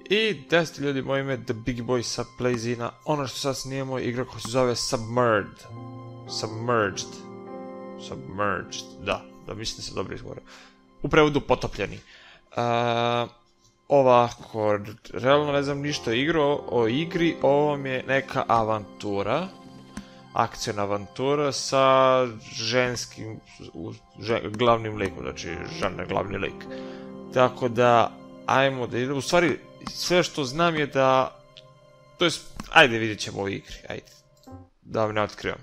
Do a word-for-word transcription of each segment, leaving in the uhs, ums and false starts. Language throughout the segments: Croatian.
I deset ljudi, moje ime The Big Boy sa Playzina. Ono što sad snijemo je igra koja se zove Submerged. Submerged. Submerged, da, da mislim da se dobro izgovore. U prevodu potopljeni. Uh, ovako, realno ne znam ništa igro, o igri, ovo mi je neka avantura. Akcijna avantura sa ženskim, žen, glavnim likom, znači žena glavni lik. Tako da, ajmo da idemo, u stvari, sve što znam je da, to je, ajde vidjet ćemo u igri, ajde, da vam ne otkrivam.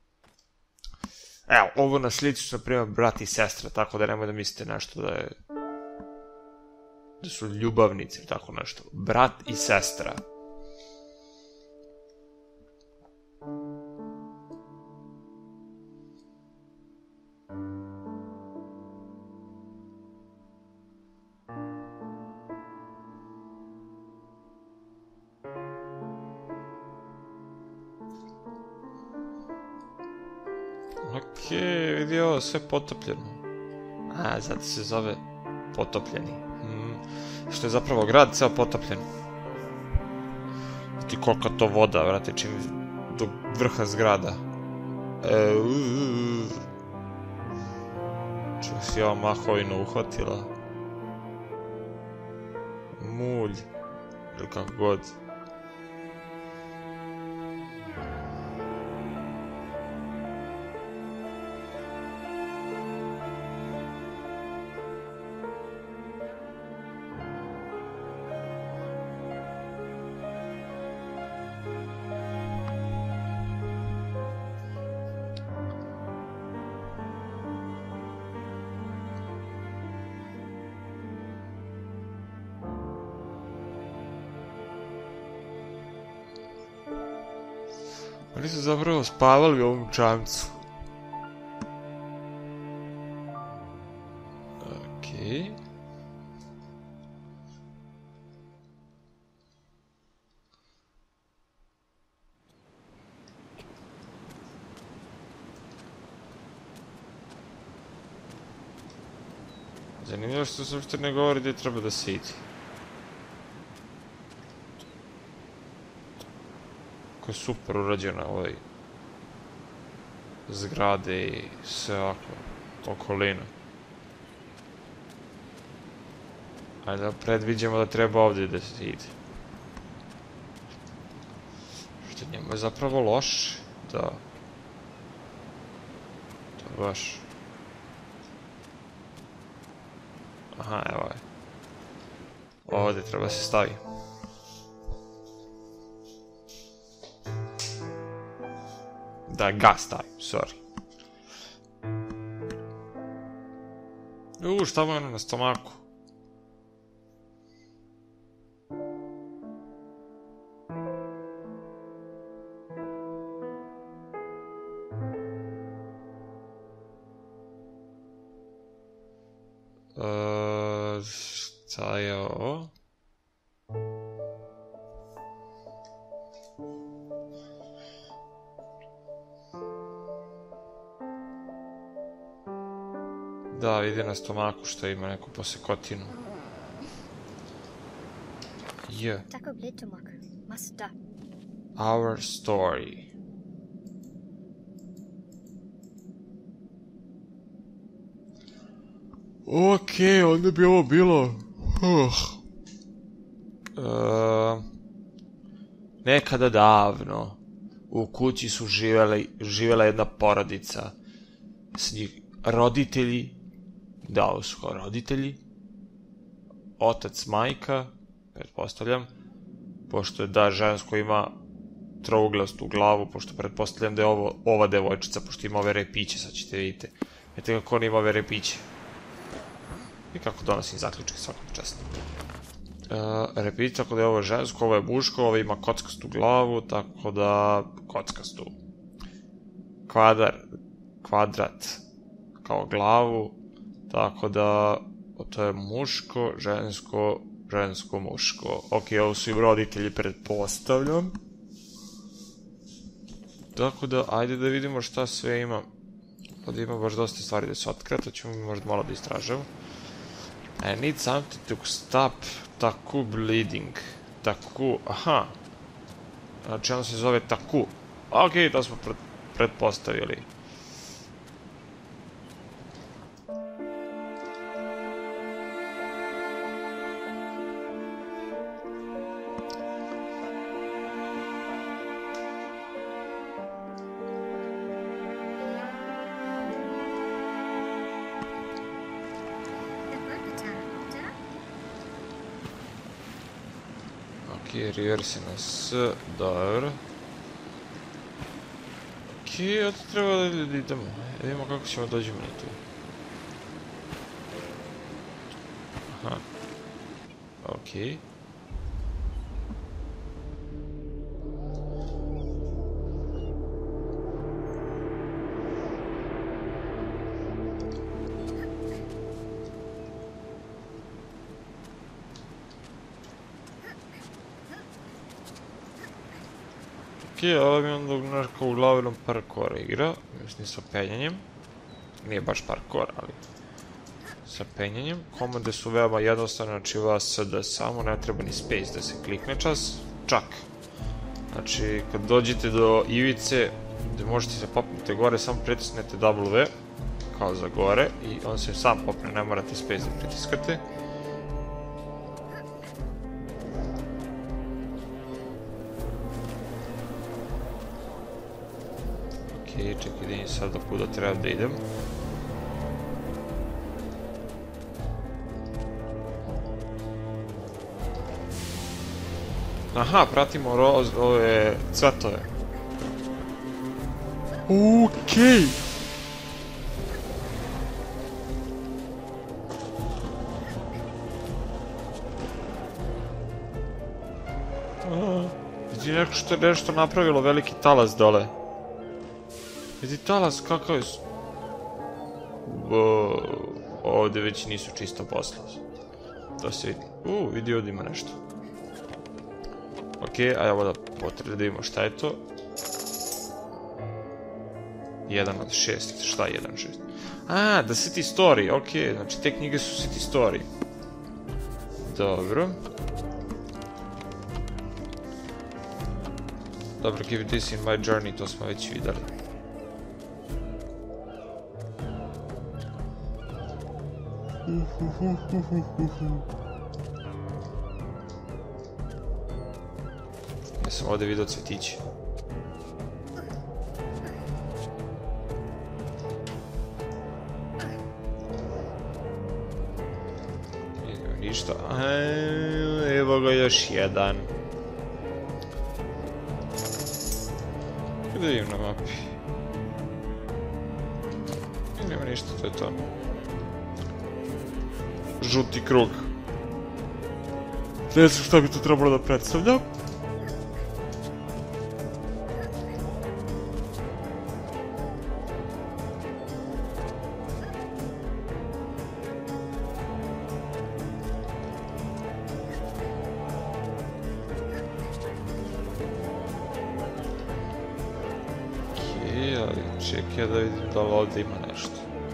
Evo, ovo na slici su, na primjer, brat i sestra, tako da nemoj da mislite nešto da je, da su ljubavnici ili tako nešto. Brat i sestra. Okej, vidi ovo, sve potopljeno. A, zato se zove potopljeni. Hmm. Što je zapravo grad ceo potopljen. Ti kolika to voda, vrate, čini do vrha zgrada. E, uuuu. Čuo si ova mahovina uhvatila. Mulj. Ili kako god. Oni su zapravo spavali u ovom čamcu. Okej. Zanimljivo što se uopšte ne govori gdje treba da se ide. Kako je super urađena ovaj zgrade i sve ovako okolina. Ajde da predviđamo da treba ovdje da se ide. Što njemu je zapravo loše, da. To je baš. Aha, evo je. Ovdje treba se stavi. Da, gas stavi, sorry. Uuu, šta mu je ono na stomaku? Eee, šta je ovo? Da, vidi na stomaku što ima neku posekotinu. J. Our story. Okej, onda bi ovo bilo... Nekada davno u kući su živjela jedna porodica. S njih roditelji, da, ovo su kao roditelji, otac, majka, pretpostavljam, pošto je da žensko ima trouglastu glavu, pošto pretpostavljam da je ovo, ova devojčica, pošto ima ove repiće, sad ćete vidite. Vidite kako on ima ove repiće. I kako donosim zaključke svakom častu. Repiće, tako da je ovo žensko, ovo je muško, ovo ima kockastu glavu, tako da, kockastu. Kvadar, kvadrat, kao glavu, tako da to je muško, žensko, žensko, muško. Ok, ovo su im roditelji, pretpostavljam. Tako da, ajde da vidimo šta sve ima. Ovdje ima baš dosta stvari da se otkrije, to ćemo možda malo da istražemo. I need something to stop Taku bleeding. Taku, aha. Znači ono se zove Taku. Okej, to smo pretpostavili. Reversi na S, dobro. Okej, ovdje treba da idemo. Da vidimo kako ćemo dođemo na tu. Aha. Okej. Okej, ovo mi onda nekako uglavnom parkour igra, mislim sa penjanjem. Nije baš parkour, ali sa penjanjem. Komande su veoma jednostavne, znači vas sada samo ne treba ni space da se klikne čas, čak. Znači, kad dođete do ivice, gde možete se popnete gore, samo pritisnete W, kao za gore, i on se sam popne, ne morate space da pritiskate. Okej, čekaj, vidim sad do kuda treba da idem. Aha, pratimo ove cvetove. Okej! Vidi nešto napravilo veliki talas dole. Vidi talas kakav je... Ovdje već nisu čisto posla. To se vidi. Uuu, vidi ovdje ima nešto. Okej, a evo da potrebno da vidimo šta je to. Jedan od šest, šta je jedan od šest? A, da City Story, okej, znači te knjige su City Story. Dobro. Dobro, give this in my journey, to smo već videli. Ja sam ovdje vidio cvetiće. Ništa. Evo ga još jedan. Gdje vidim na mapi? Nema ništa, to je to. Žuti krug. Ne znam šta bi to trebalo da predstavlja. Okej, ali čekaj da vidim da li ovdje ima nešto.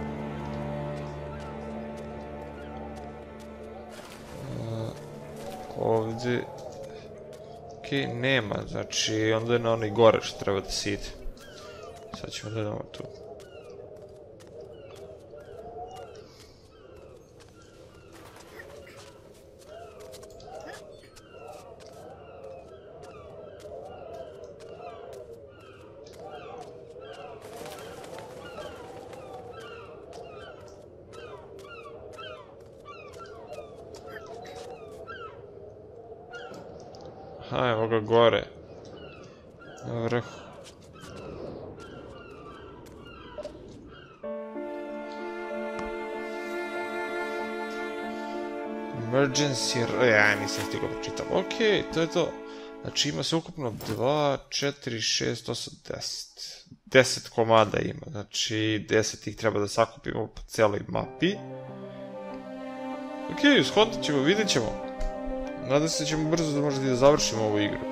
Ovdje... Okej, nema, znači onda je na onaj gore što treba da se ide. Sad ćemo da idemo tu. Aha, evo ga gore. Na vrhu. Emergency... Ja, nisam stigo pročitam. Okej, to je to. Znači ima se ukupno dva, četiri, šest, osam, deset. deset komada ima. Znači deset ih treba da sakupimo po celoj mapi. Okej, shvatit ćemo, vidjet ćemo. Nadam se da ćemo brzo da možda i da završimo ovu igru.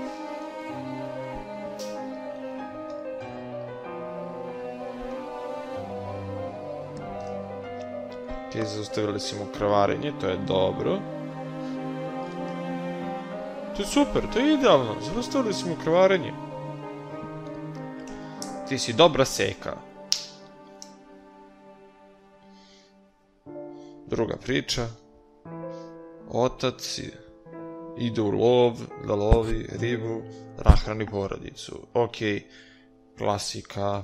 Ok, zaustavili smo krvarenje, to je dobro. To je super, to je idealno. Zaustavili smo krvarenje. Ti si dobra seka. Druga priča. Otac ide u lov, da lovi ribu, nahrani porodicu. Okej, klasika.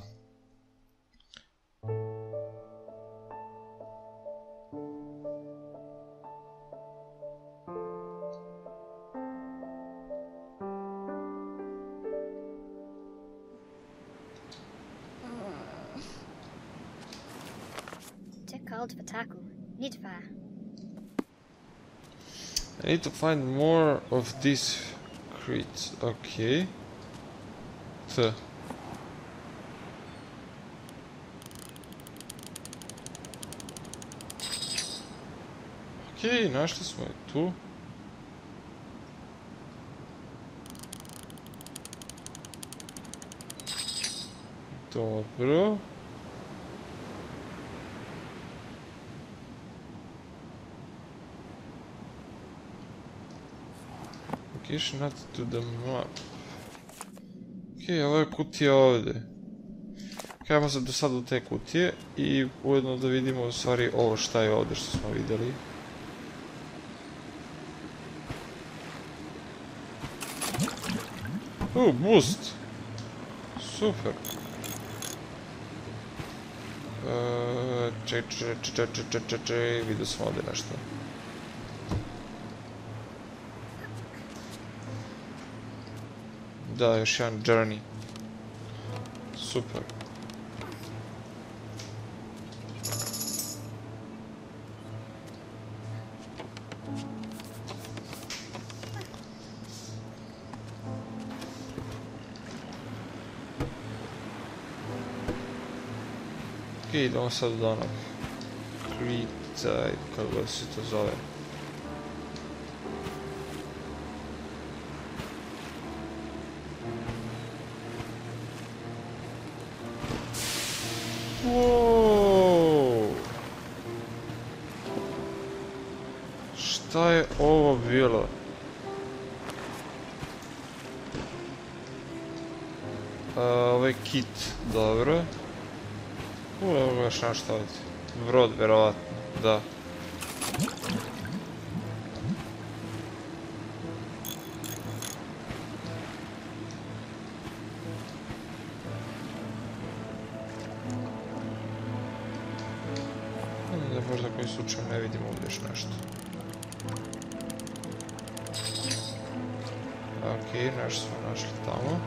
Called for tackle. Need fire. I need to find more of these crates. Okay. T. Okay, našli smo je tu. Dobro. Location not to the map. Ok, ovo je kutija ovdje. Ok, ajmo se do sada u te kutije i ujedno da vidimo u stvari ovo šta je ovdje što smo vidjeli. U, boost! Super! Ček, ček, ček, ček, ček, ček, ček, vidio smo ovdje nešto. Da, još jedan journey. Super. Ok, idemo sad do onog Krita, kako se to zove. Wow. Šta je ovo bilo? Uh, ovo je kit, dobro. U, evo ga još nešto ovdje. Brod, vjerovatno, da. Da možda koji slučaj ne vidimo ovdje još nešto. Ok, nešto smo našli tamo.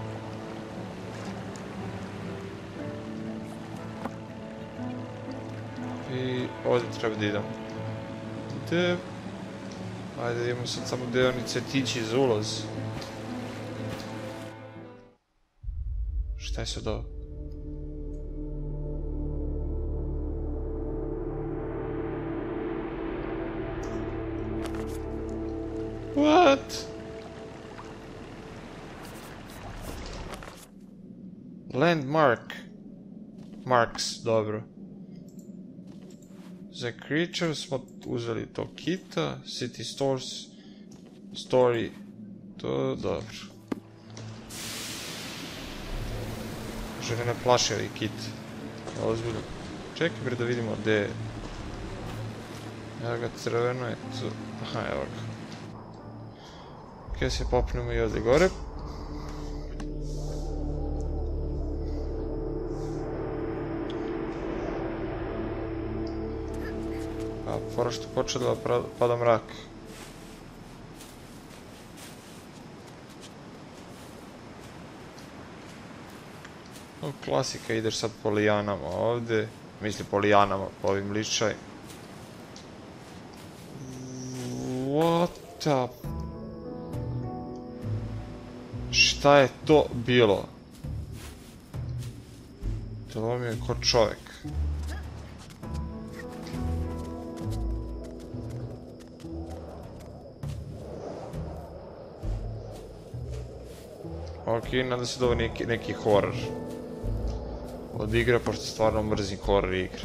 I ovdje treba da idemo. Gdje? Ajde idemo sad samo gdje oni cvjetići za ulaz. Šta je sad ovo? What? Landmark. Marks, dobro. Za creature smo uzeli to kita, city stores, story, to dobro. Žene ne plaše ovaj kit. Ozbiljno. Čekaj bre da vidimo gdje je. Evo ga, crveno je tu. Aha, evo ga. Ok, se popnemo i ovdje gore. A pora što počeo da pada mrak. O, klasika, ideš sad po lijanama ovdje. Misli po lijanama, po ovim lišaj. What the... Šta je to bilo? To mi je ko čovjek. Ok, nadam se da ovo neki, neki horor od igre, pošto stvarno mrzim horor igre.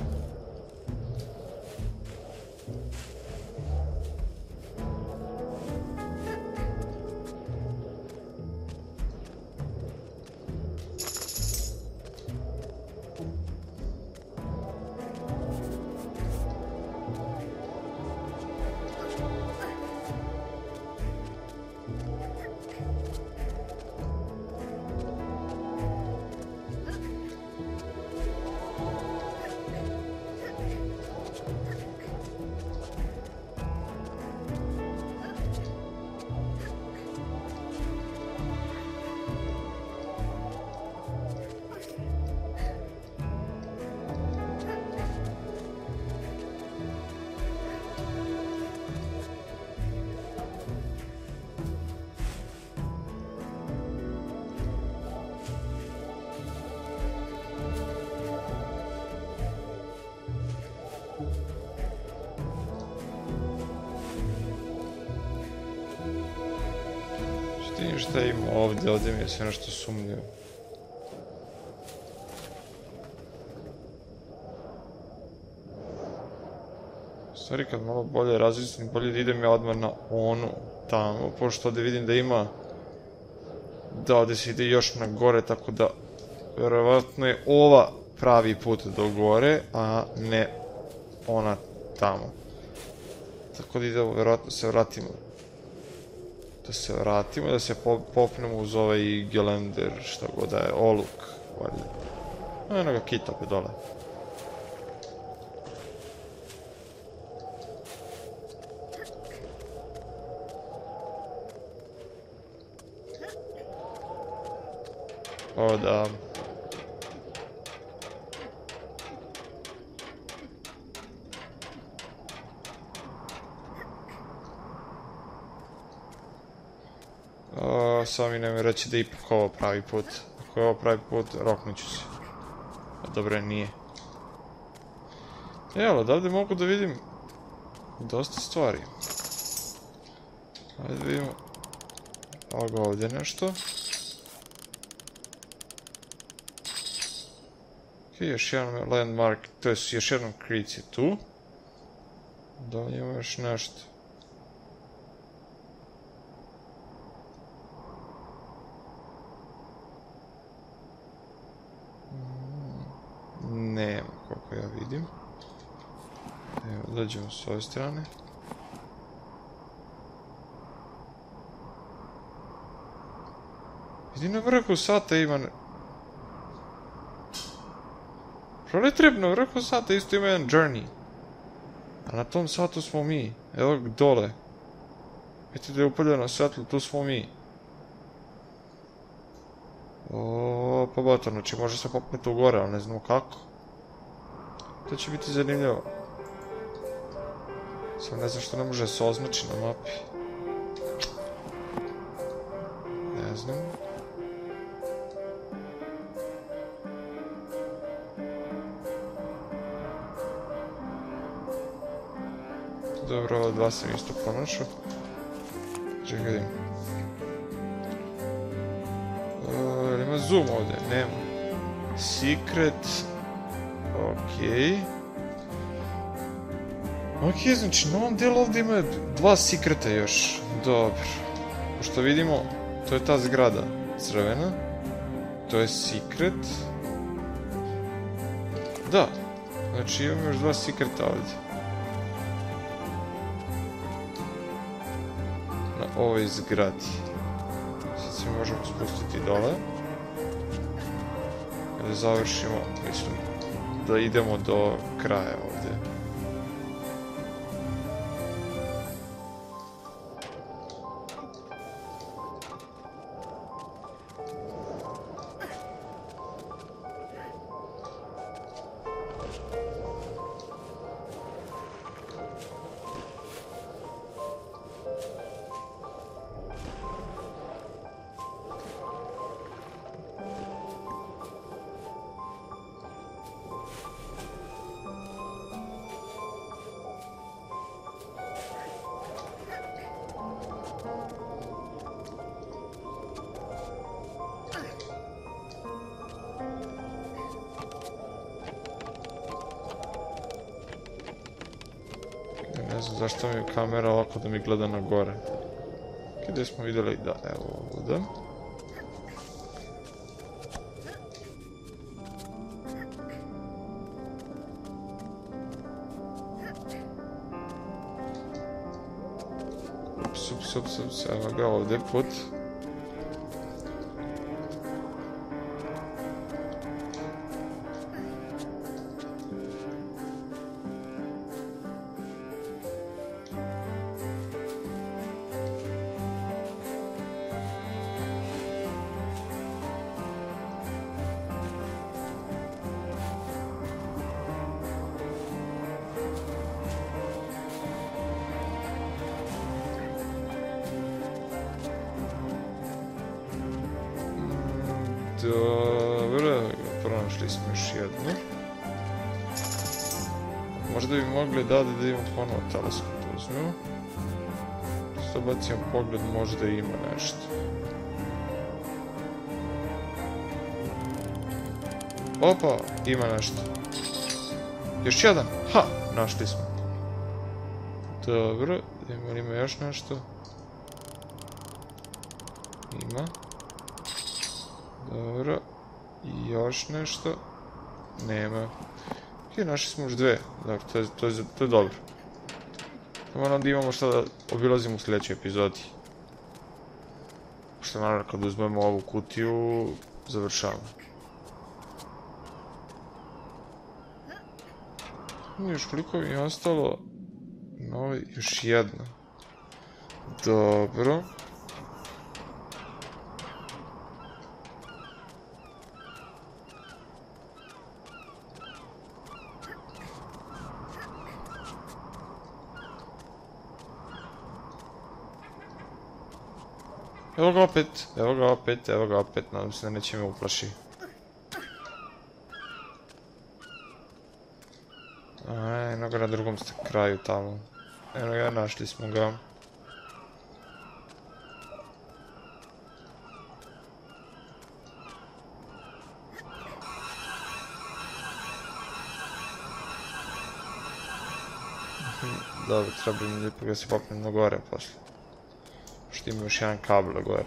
vidim šta ima ovdje, ovdje mi je sve nešto sumnjivo. Stvari kad malo bolje razmislim, bolje da idem ja odmah na onu tamo, pošto ovdje vidim da ima, da ovdje se ide još na gore, tako da vjerovatno je ova pravi put do gore, a ne ona tamo. Tako da idemo vjerovatno se vratimo. Da se vratimo, da se popnemo uz ovaj gelender, šta god da je, oluk, valjda. A eno ga kita opet dole. O da. O, samo mi nemoj reći da je ipak ovo pravi put. Ako je ovo pravi put, roknut ću se. A dobro, nije. Evo, odavde mogu da vidim dosta stvari. Ajde da vidimo. Evo ga ovdje nešto. Ok, još jedan landmark, to je još jedan kric je tu. Da li ima još nešto? Nema, koliko ja vidim. Evo, dođemo s ove strane. Vidim na vrhu sata ima... Proletreb na vrhu sata isto ima jedan journey. A na tom satu smo mi. Evo dole. Vidite da je upaljeno svetlo, tu smo mi. O, pa bato, znači može se popneti u gore, ali ne znamo kako. To će biti zanimljivo. Samo ne znam što ne može se označi na mapi. Ne znam. Dobro, ova dva sam isto pronašao. Čekaj, vidim. Eee, ima zoom ovdje? Nema. Secret. Okej. Okej, znači na ovom dijelu ovdje ima dva sekreta još. Dobro. Pošto vidimo, to je ta zgrada crvena. To je secret. Da. Znači imamo još dva sekreta ovdje. Na ovoj zgradi. Sad se možemo spustiti dole. Kada završimo, mislim da idemo do kraja ovdje. Ne znam zašto mi je kamera ovako da mi gleda na gore. Gdje smo vidjeli, da, evo ovdje. Ups, ups, ups, ups, evo ga ovdje put. Dobro, pronašli smo još jednu. Možda bi mogli da da imamo ponovo teleskop uzmemo. Što bacimo pogled, možda ima nešto. Opa, ima nešto. Još jedan. Ha, našli smo. Dobro, ima, ima još nešto. Ima. Dobro. I još nešto. Nema. Ok, našli smo još dve. Dakle, to je, to je, to je dobro. Moram da imamo šta da obilazimo u sljedećoj epizodi. Što naravno kad uzmemo ovu kutiju, završavamo. Još koliko mi je ostalo? No, još jedna. Dobro. Evo ga opet, evo ga opet, evo ga opet, nadam se da neće me uplaši. Aj, eno ga na drugom kraju tamo. Eno ga, našli smo ga. Dobro, treba mi lijepo da se popnem na gore posle. Što ima još jedan kabel gore.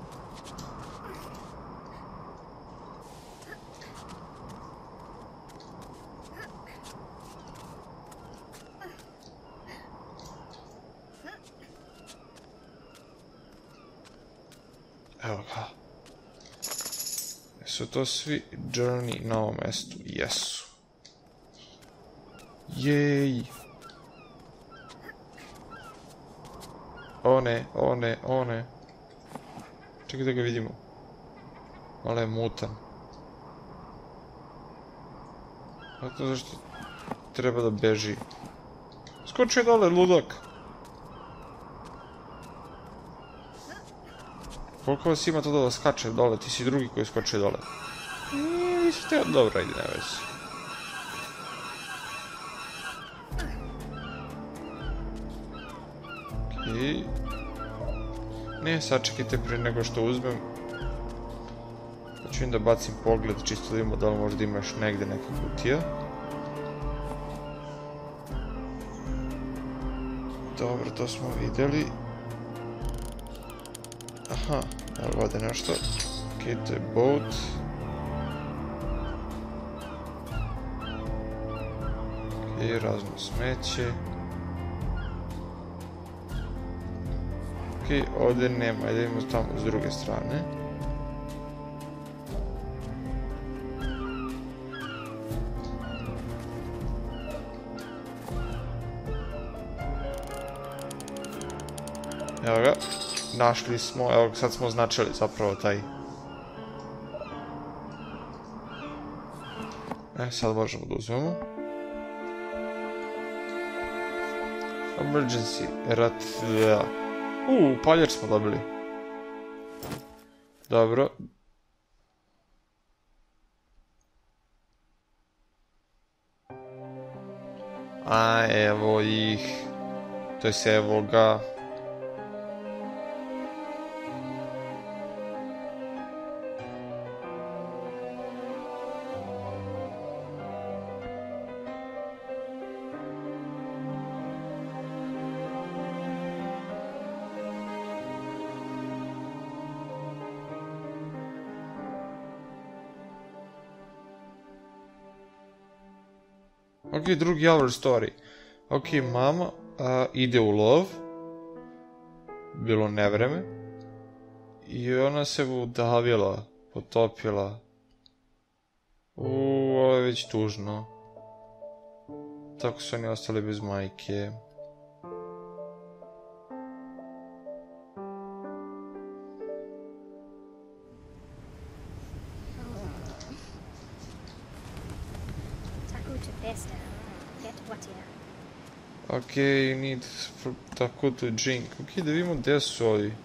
Evo ga. Jesu to svi journey na ovom mjestu? Jesu. Jej. O ne, o ne, o ne. Čekaj da ga vidimo. Malo je mutan. A to zašto treba da beži? Skoči je dole, ludak. Koliko vas ima to da skače dole? Ti si drugi koji skoči dole. Nije, nisi teo. Dobro, ajde, ne vezi. Okej. Ne, sačekajte prije nego što uzmem. Hoću im da bacim pogled, čisto da vidimo da li možda ima još negdje neka kutija. Dobro, to smo vidjeli. Aha, evo ovdje nešto. Okej, to je boat. Okej, razno smeće. Okej, ovdje nema, ajde idemo tamo s druge strane. Evo ga, našli smo, evo sad smo označili zapravo taj. E, sad možemo da uzmemo. Emergency, rat, Uuu, paljač smo dobili. Dobro. A, evo ih. To je se evo ga. Ok, drugi hour story. Ok, mama a, ide u lov. Bilo nevreme. I ona se udavila, potopila. Uuu, ovo je već tužno. Tako su oni ostali bez majke. Ok, you need for Taku to drink. Ok, da vidimo gdje su ovi.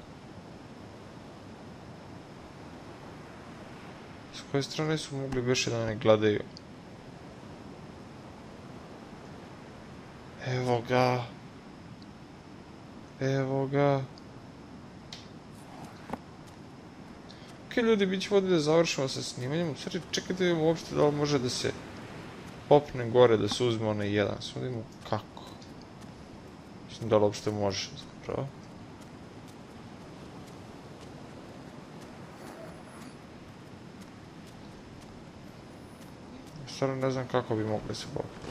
S koje strane su mogli više da ne gledaju? Evo ga. Evo ga. Ok, Ok, ljudi, bit ćemo ovdje da završimo sa snimanjem. U stvari, čekajte da vidimo uopšte da li može da se popne gore, da se uzme onaj jedan. Samo da vidimo kako. Mislim da li uopšte može, zapravo. Stvarno ne znam kako bi mogli se popne.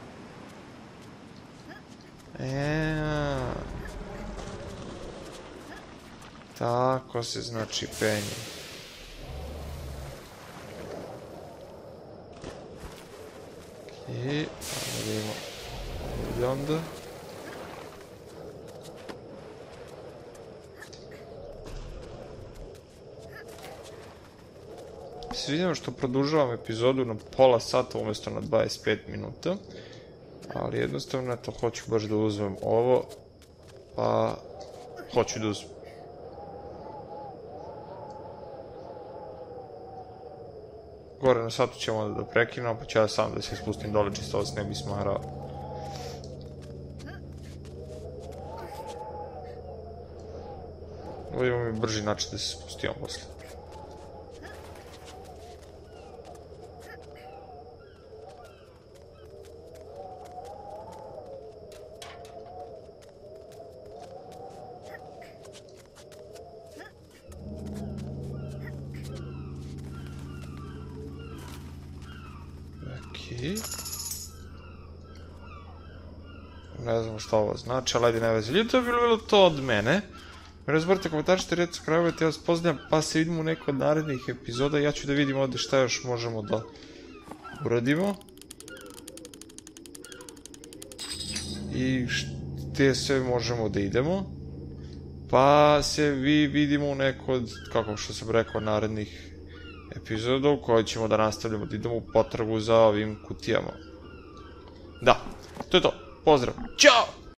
Eee... Tako se znači penje. Okej, ajmo da imamo ovdje onda. Se vidimo što produžavam epizodu na pola sata umjesto na dvadeset pet minuta. Ali jednostavno, eto, hoću baš da uzmem ovo. Pa... Hoću da uzmem. Gore na satu ćemo onda da prekinemo, pa ću ja sam da se spustim dole čisto ovo se ne bi smarao. Ovo imamo mi brži način da se spustimo posle. Ne znam što ovo znači, ali ajde ne veze. Ljudi, to je bilo, bilo to od mene. Razborite komentarčite, redite, subscribe-ajte, ja vas pozdravljam, pa se vidimo u nekoj od narednih epizoda. Ja ću da vidim ovdje šta još možemo da uradimo. I gdje sve možemo da idemo. Pa se vi vidimo u nekoj od, kako što sam rekao, narednih epizoda u kojoj ćemo da nastavljamo da idemo u potragu za ovim kutijama. Da, to je to. Pozdrav. Ćao!